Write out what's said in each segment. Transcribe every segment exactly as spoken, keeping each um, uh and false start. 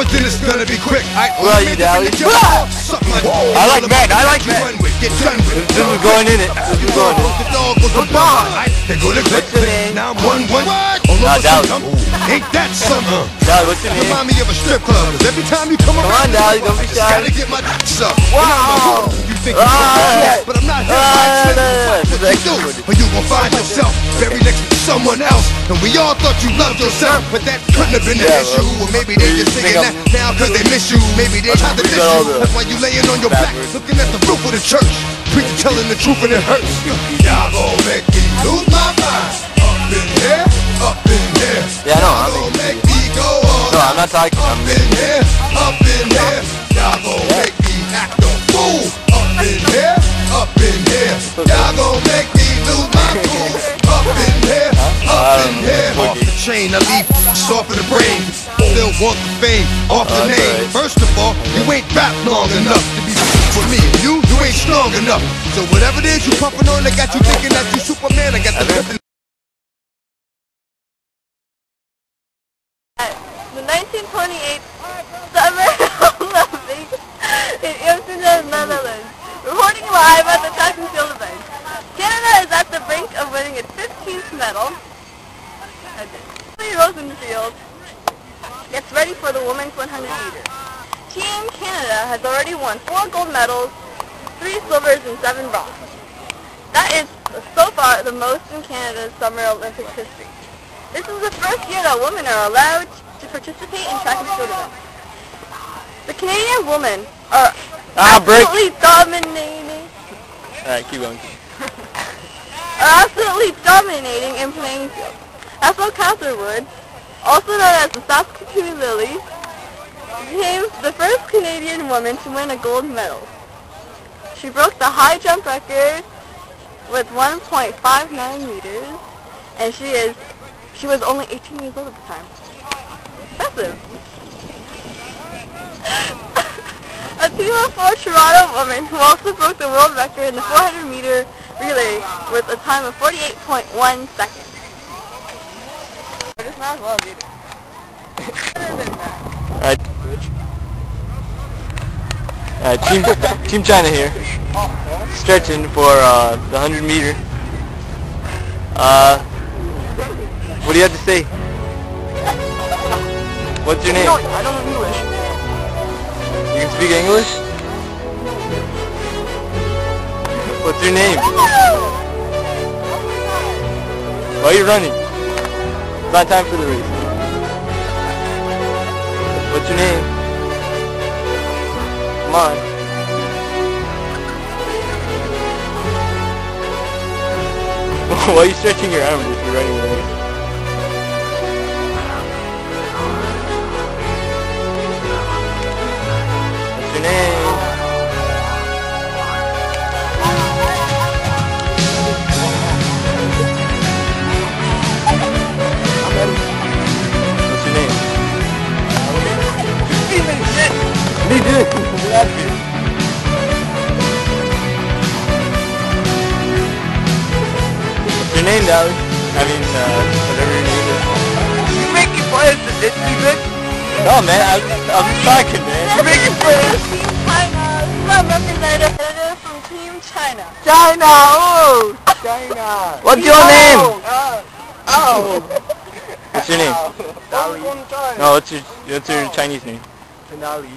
but then it's gonna be quick. I Well, you Dally. I like Matt. I like Matt. This is going in it. This is going in it. They're gonna click it. Now I'm one one. Nah, Dally. Ain't that something? Dally, what's your name? Remind me of a strip club. Every time you come Come around, on, Dally, don't be shy. gotta get my up. Wow. You think you're but I'm not here. What you do? But you gon' find yourself very next to someone else. And we all thought you loved yourself, but that couldn't have been the issue. Or maybe they just singing that now cause they miss you. Maybe they tried to diss you. That's why you laying on your back, looking at the roof of the church. Preacher telling the truth and it hurts. Y'all gon' make me lose my mind. Up in here, up in here. Yeah, I know. I'm gon' make me go all No, I'm not talking. up in here, up in here. Y'all gon' make me act a fool. Up in here, up in here. Y'all gon' make me lose my cool. Up in here, up in here. Off the chain, I leave soft in the brain. Still want the fame, off the name. First of all, you ain't rap long enough to be for me. You, you ain't strong enough. So whatever it is you puffin' on, that got you thinking that you Superman. I got the The nineteen twenty-eight Summer Olympics in Amsterdam, Netherlands. Reporting live at the track and field event. Canada is at the brink of winning its fifteenth medal. Rosenfield gets ready for the women's one hundred meters. Team Canada has already won four gold medals, three silvers, and seven bronze. That is so far the most in Canada's Summer Olympics history. This is the first year that women are allowed to participate in track and field events. The Canadian women are Ah, absolutely dominating. Alright, keep going. Are absolutely dominating in playing field. Ethel Catherwood, also known as the Saskatoon Lily, became the first Canadian woman to win a gold medal. She broke the high jump record with one point five nine meters, and she is she was only eighteen years old at the time. Impressive. A team of four Toronto women who also broke the world record in the four hundred meter relay with a time of forty-eight point one seconds. I just might as well beat it. Alright. Alright, team, team China here. Stretching for uh, the one hundred meter. Uh, what do you have to say? What's your name? I don't know English. You can speak English? What's your name? Why are you running? It's not time for the race. What's your name? Come on. Why are you stretching your arms if you're running the race? What's your name? What's your name? Me too. What's your name, Dally? I mean, uh, whatever your name is. You making plans to ditch me, bitch? No, man, I, I'm just talking, man. You're making plans. Team China. This is our representative from Team China. China, oh! China. What's your name? Uh, oh. What's your name? Dali. No, what's your, what's your Chinese name? Dali.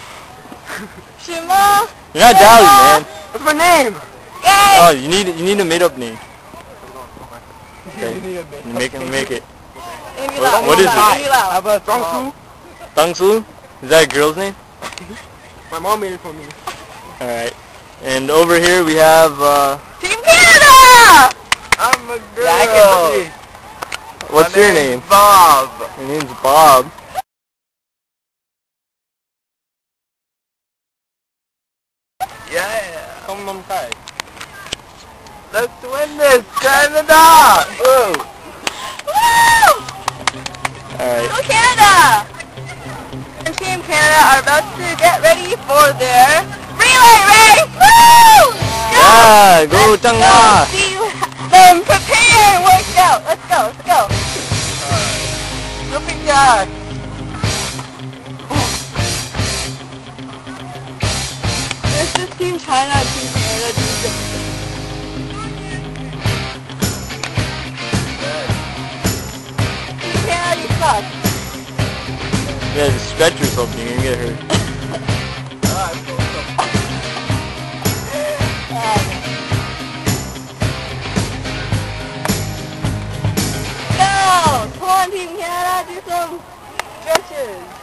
Shima. You're not Dally, man. What's my name? Oh, you need you need a made-up name. Okay. You make it, make it. What, what is it? How about Dongsu? Dongsu? Is that a girl's name? My mom made it for me. Alright. And over here we have, uh... Team Canada! I'm a girl. Yeah, I can see. What's your name? Bob. Your name's Bob. Yeah. Come on, guys. Let's win this, Canada! Woo! Alright. Go Canada! And Team Canada are about to get ready for their relay race! Woo! Go! Yeah, go Let's Changma! go see them prepare and work out. Let's go, let's go. Look at that. China, Team Canada, do this. Team Canada, you suck. Yeah, just stretch yourself, you're gonna get hurt. No! Come on, Team Canada, do some stretches.